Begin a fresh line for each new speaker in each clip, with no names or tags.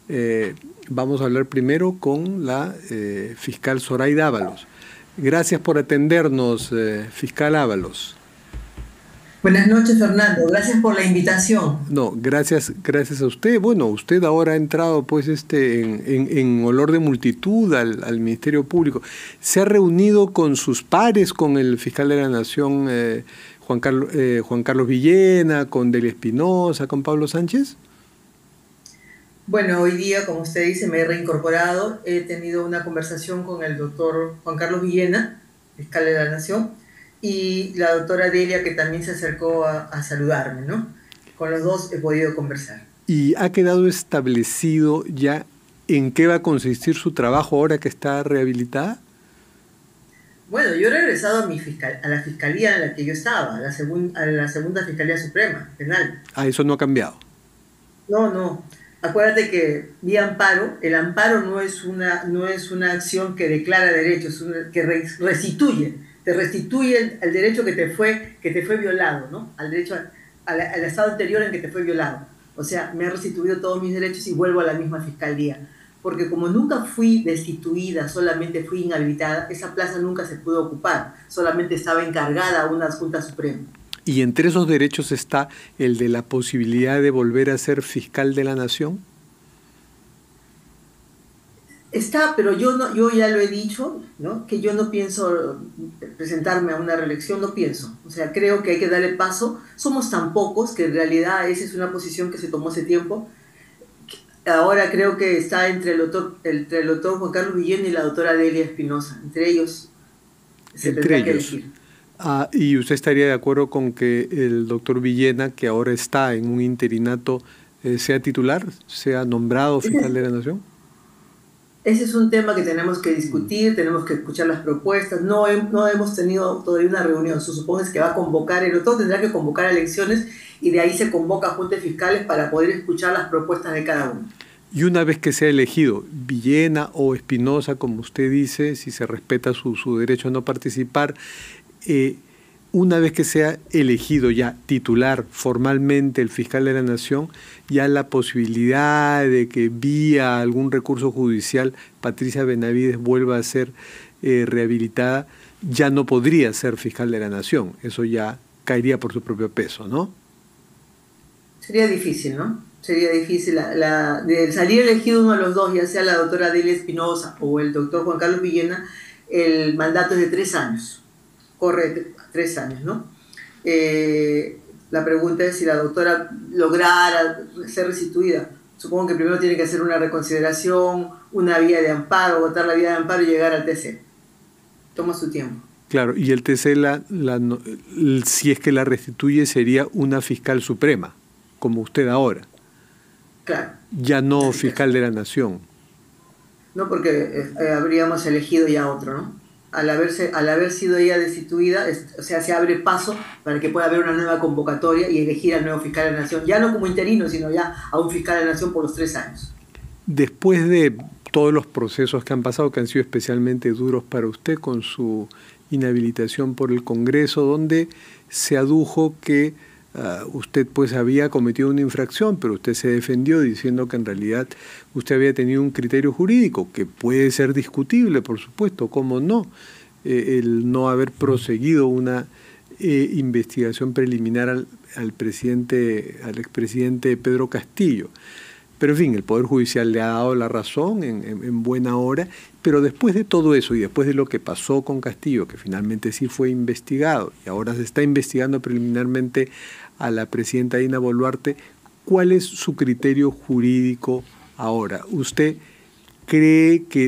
Vamos a hablar primero con la fiscal Zoraida Ábalos. Gracias por atendernos, fiscal Ábalos.
Buenas noches, Fernando. Gracias por la invitación.
No, gracias a usted. Bueno, usted ahora ha entrado pues en olor de multitud al Ministerio Público. ¿Se ha reunido con sus pares, con el fiscal de la Nación, Juan Carlos Villena, con Delia Espinosa, con Pablo Sánchez?
Bueno, hoy día, como usted dice, me he reincorporado. He tenido una conversación con el doctor Juan Carlos Villena, fiscal de la Nación, y la doctora Delia, que también se acercó a saludarme, ¿no? Con los dos he podido conversar.
¿Y ha quedado establecido ya en qué va a consistir su trabajo ahora que está rehabilitada?
Bueno, yo he regresado a la fiscalía en la que yo estaba, a la segunda Fiscalía Suprema, penal.
Ah, eso no ha cambiado.
No. Acuérdate que vía amparo, el amparo no es una acción que declara derechos, que restituye, te restituye el derecho que te fue violado, ¿no? Al derecho al estado anterior en que te fue violado. O sea, me ha restituido todos mis derechos y vuelvo a la misma fiscalía. Porque como nunca fui destituida, solamente fui inhabilitada, esa plaza nunca se pudo ocupar, solamente estaba encargada a una Junta Suprema.
¿Y entre esos derechos está el de la posibilidad de volver a ser fiscal de la Nación?
Está, pero yo ya lo he dicho, ¿no? Que yo no pienso presentarme a una reelección, no pienso. O sea, creo que hay que darle paso. Somos tan pocos que en realidad esa es una posición que se tomó hace tiempo. Ahora creo que está entre el doctor Juan Carlos Villena y la doctora Delia Espinosa. Entre ellos se tendrá que elegir.
Ah, ¿y usted estaría de acuerdo con que el doctor Villena, que ahora está en un interinato, sea titular, sea nombrado fiscal de la Nación?
Ese es un tema que tenemos que discutir, tenemos que escuchar las propuestas. No hemos tenido todavía una reunión. Se supone que va a convocar, el doctor tendrá que convocar elecciones y de ahí se convoca a juntas fiscales para poder escuchar las propuestas de cada uno.
Y una vez que sea elegido Villena o Espinosa, como usted dice, si se respeta su derecho a no participar, una vez que sea elegido ya titular formalmente el fiscal de la Nación, ya la posibilidad de que vía algún recurso judicial Patricia Benavides vuelva a ser rehabilitada, ya no podría ser fiscal de la Nación. Eso ya caería por su propio peso, ¿no?
Sería difícil, ¿no? Sería difícil. De salir elegido uno de los dos, ya sea la doctora Delia Espinosa o el doctor Juan Carlos Villena, el mandato es de 3 años. Corre 3 años, ¿no? La pregunta es si la doctora lograra ser restituida. Supongo que primero tiene que hacer una reconsideración, una vía de amparo, votar la vía de amparo y llegar al TC. Toma su tiempo.
Claro, y el TC, si es que la restituye, sería una fiscal suprema, como usted ahora.
Claro.
Ya no fiscal de la Nación.
No, porque habríamos elegido ya otro, ¿no? Al haber sido ella destituida, o sea, se abre paso para que pueda haber una nueva convocatoria y elegir al nuevo fiscal de la Nación, ya no como interino, sino ya a un fiscal de la Nación por los 3 años.
Después de todos los procesos que han pasado, que han sido especialmente duros para usted, con su inhabilitación por el Congreso, donde se adujo que usted pues había cometido una infracción, pero usted se defendió diciendo que en realidad usted había tenido un criterio jurídico que puede ser discutible, por supuesto, cómo no, el no haber proseguido una investigación preliminar al expresidente Pedro Castillo. Pero en fin, el Poder Judicial le ha dado la razón en buena hora, pero después de todo eso y después de lo que pasó con Castillo, que finalmente sí fue investigado y ahora se está investigando preliminarmente a la presidenta Dina Boluarte, ¿cuál es su criterio jurídico ahora? ¿Usted cree que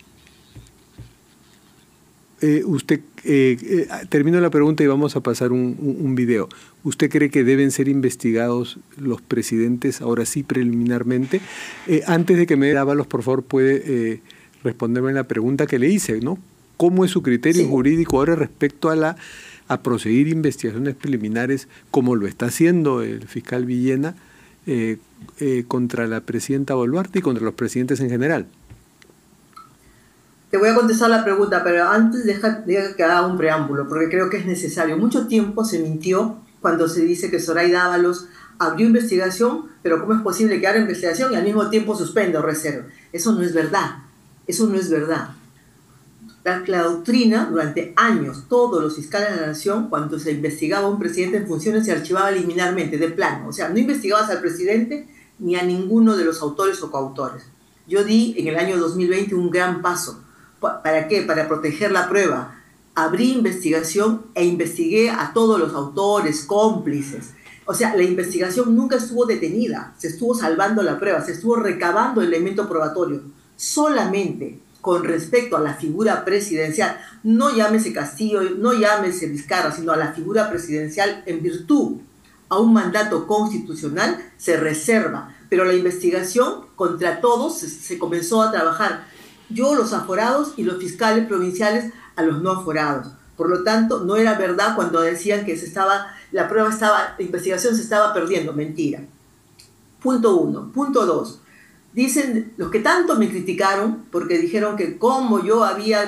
termino la pregunta y vamos a pasar un video. ¿Usted cree que deben ser investigados los presidentes, ahora sí, preliminarmente? Antes de que me dé Ábalos, por favor, puede responderme la pregunta que le hice, ¿no? ¿Cómo es su criterio jurídico ahora respecto a proseguir investigaciones preliminares, como lo está haciendo el fiscal Villena, contra la presidenta Boluarte y contra los presidentes en general?
Te voy a contestar la pregunta, pero antes deja que haga un preámbulo, porque creo que es necesario. Mucho tiempo se mintió cuando se dice que Zoraida Ábalos abrió investigación, pero ¿cómo es posible que abra investigación y al mismo tiempo suspenda o reserve? Eso no es verdad, eso no es verdad. La doctrina, durante años, todos los fiscales de la nación, cuando se investigaba a un presidente en funciones, se archivaba liminarmente, de plano. O sea, no investigabas al presidente ni a ninguno de los autores o coautores. Yo di en el año 2020 un gran paso. ¿Para qué? Para proteger la prueba. Abrí investigación e investigué a todos los autores, cómplices. O sea, la investigación nunca estuvo detenida, se estuvo salvando la prueba, se estuvo recabando elemento probatorio. Solamente con respecto a la figura presidencial, no llámese Castillo, no llámese Vizcarra, sino a la figura presidencial en virtud a un mandato constitucional, se reserva. Pero la investigación contra todos se comenzó a trabajar. Yo, los aforados, y los fiscales provinciales a los no aforados. Por lo tanto, no era verdad cuando decían que la investigación se estaba perdiendo. Mentira. Punto 1. Punto 2. Dicen los que tanto me criticaron porque dijeron que como yo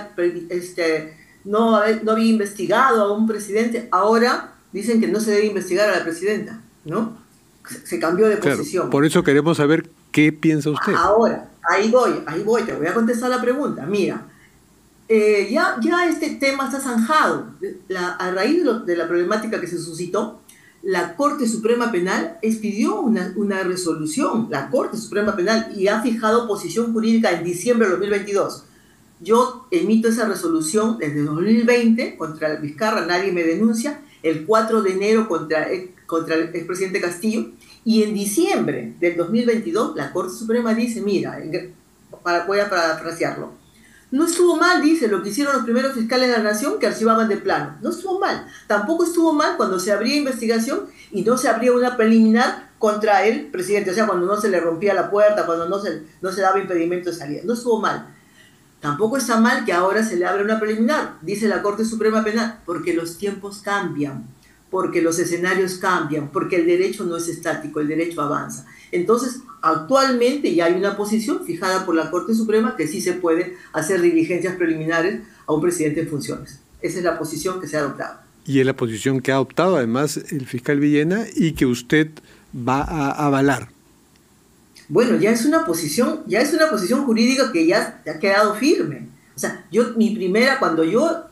no había investigado a un presidente, ahora dicen que no se debe investigar a la presidenta, ¿no? Se cambió de posición.
Claro, por eso queremos saber qué piensa usted.
Ahora, ahí voy, te voy a contestar la pregunta. Mira, ya este tema está zanjado. A raíz de la problemática que se suscitó, la Corte Suprema Penal expidió una resolución, la Corte Suprema Penal, y ha fijado posición jurídica en diciembre de 2022. Yo emito esa resolución desde 2020 contra Vizcarra, nadie me denuncia, el 4 de enero contra el expresidente Castillo, y en diciembre del 2022 la Corte Suprema dice, mira, voy a parafrasearlo, no estuvo mal, dice, lo que hicieron los primeros fiscales de la nación que archivaban de plano. No estuvo mal. Tampoco estuvo mal cuando se abría investigación y no se abría una preliminar contra el presidente. O sea, cuando no se le rompía la puerta, cuando no se daba impedimento de salida. No estuvo mal. Tampoco está mal que ahora se le abra una preliminar, dice la Corte Suprema Penal, porque los tiempos cambian, porque los escenarios cambian, porque el derecho no es estático, el derecho avanza. Entonces, actualmente ya hay una posición fijada por la Corte Suprema que sí se puede hacer diligencias preliminares a un presidente en funciones. Esa es la posición que se ha adoptado.
Y es la posición que ha adoptado además el fiscal Villena y que usted va a avalar.
Bueno, ya es una posición jurídica que ya ha quedado firme. O sea, cuando yo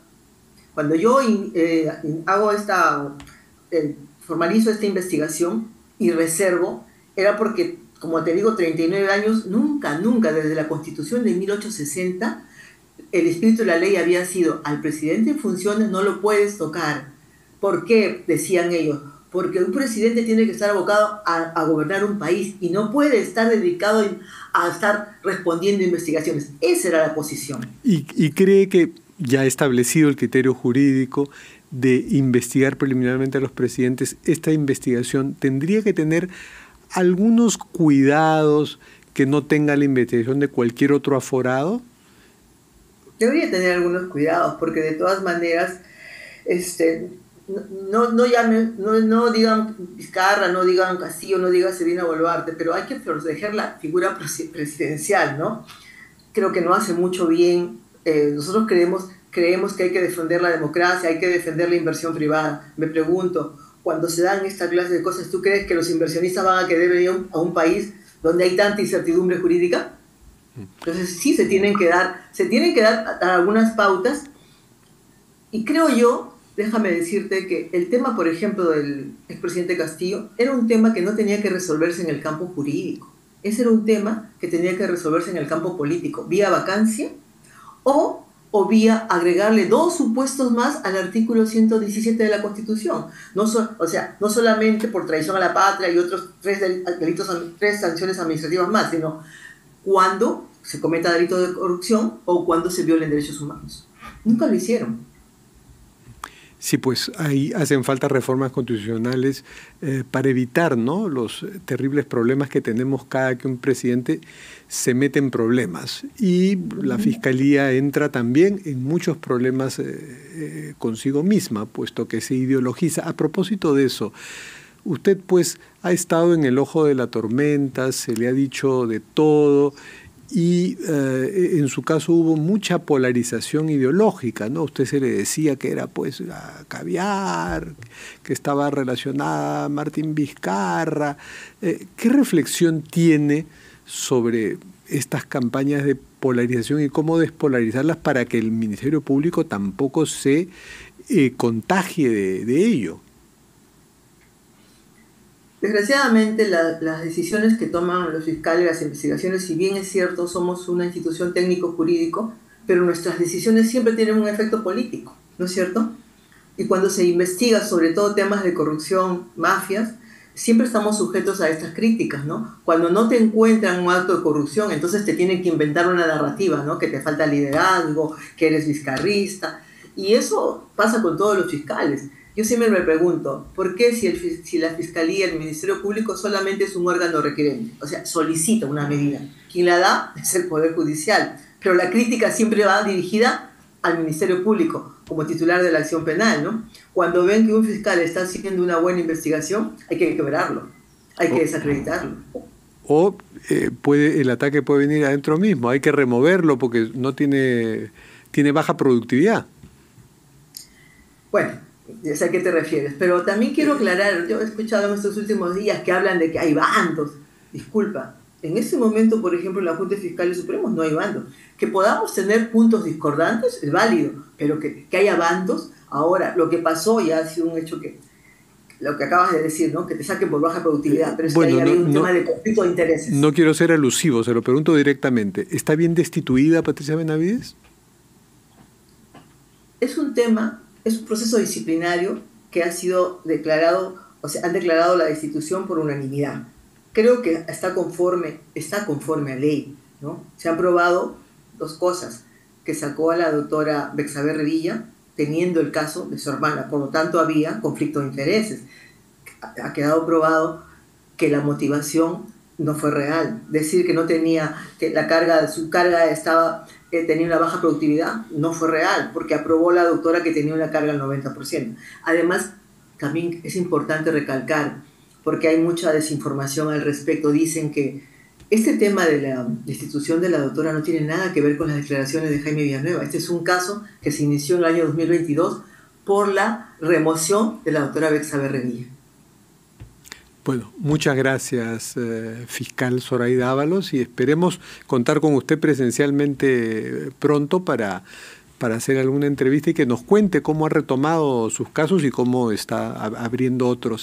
formalizo esta investigación y reservo, era porque, como te digo, 39 años, nunca, desde la Constitución de 1860, el espíritu de la ley había sido, al presidente en funciones no lo puedes tocar. ¿Por qué? Decían ellos. Porque un presidente tiene que estar abocado a gobernar un país y no puede estar dedicado a estar respondiendo a investigaciones. Esa era la posición.
¿Y cree que ya establecido el criterio jurídico de investigar preliminarmente a los presidentes, esta investigación tendría que tener algunos cuidados que no tenga la investigación de cualquier otro aforado?
Debería tener algunos cuidados, porque de todas maneras, no digan Vizcarra, no digan Castillo, no digan Sedina Boluarte, pero hay que proteger la figura presidencial, ¿no? Creo que no hace mucho bien. Nosotros creemos que hay que defender la democracia, hay que defender la inversión privada. Me pregunto, cuando se dan esta clase de cosas, ¿tú crees que los inversionistas van a querer venir a un país donde hay tanta incertidumbre jurídica? Entonces sí se tienen que dar algunas pautas, y creo yo, déjame decirte que el tema, por ejemplo, del expresidente Castillo era un tema que no tenía que resolverse en el campo jurídico. Ese era un tema que tenía que resolverse en el campo político, vía vacancia o vía agregarle 2 supuestos más al artículo 117 de la Constitución. No solamente por traición a la patria y otros 3 sanciones administrativas más, sino cuando se cometa delito de corrupción o cuando se violen derechos humanos. Nunca lo hicieron.
Sí, pues ahí hacen falta reformas constitucionales para evitar, ¿no?, los terribles problemas que tenemos cada que un presidente se mete en problemas. Y la Fiscalía entra también en muchos problemas consigo misma, puesto que se ideologiza. A propósito de eso, usted pues ha estado en el ojo de la tormenta, se le ha dicho de todo, y en su caso hubo mucha polarización ideológica, ¿no? A usted se le decía que era pues a Caviar, que estaba relacionada a Martín Vizcarra. ¿Qué reflexión tiene sobre estas campañas de polarización y cómo despolarizarlas para que el Ministerio Público tampoco se contagie de ello?
Desgraciadamente, las decisiones que toman los fiscales, las investigaciones, si bien es cierto, somos una institución técnico-jurídico, pero nuestras decisiones siempre tienen un efecto político, ¿no es cierto? Y cuando se investiga sobre todo temas de corrupción, mafias, siempre estamos sujetos a estas críticas, ¿no? Cuando no te encuentran un acto de corrupción, entonces te tienen que inventar una narrativa, ¿no? Que te falta liderazgo, que eres vizcarrista, y eso pasa con todos los fiscales. Yo siempre me pregunto, ¿por qué si la Fiscalía, el Ministerio Público solamente es un órgano requerente? O sea, solicita una medida. Quien la da es el Poder Judicial, pero la crítica siempre va dirigida al Ministerio Público como titular de la acción penal, ¿no? Cuando ven que un fiscal está haciendo una buena investigación, hay que quebrarlo, hay que desacreditarlo.
O el ataque puede venir adentro mismo, hay que removerlo porque no tiene baja productividad.
Bueno, ya sé a qué te refieres, pero también quiero aclarar, yo he escuchado en estos últimos días que hablan de que hay bandos. Disculpa, en este momento, por ejemplo, en la Junta de Fiscales Supremos no hay bandos. Que podamos tener puntos discordantes es válido, pero que haya bandos, ahora, lo que pasó ya ha sido un hecho que, lo que acabas de decir, ¿no? Que te saquen por baja productividad, pero es que ahí hay un tema de conflicto de intereses.
No quiero ser alusivo, se lo pregunto directamente. ¿Está bien destituida Patricia Benavides?
Es un tema, es un proceso disciplinario que ha sido declarado, o sea, han declarado la destitución por unanimidad. Creo que está conforme a ley, ¿no? Se han probado dos cosas, que sacó a la doctora Bexabe Revilla, teniendo el caso de su hermana, por lo tanto había conflicto de intereses. Ha quedado probado que la motivación no fue real. Decir que no tenía, que su carga tenía una baja productividad, no fue real, porque aprobó la doctora que tenía una carga del 90%. Además, también es importante recalcar, porque hay mucha desinformación al respecto, dicen que este tema de la destitución de la doctora no tiene nada que ver con las declaraciones de Jaime Villanueva. Este es un caso que se inició en el año 2022 por la remoción de la doctora Bexabe Revilla.
Bueno, muchas gracias, fiscal Zoraida Ábalos, y esperemos contar con usted presencialmente pronto para hacer alguna entrevista y que nos cuente cómo ha retomado sus casos y cómo está abriendo otros.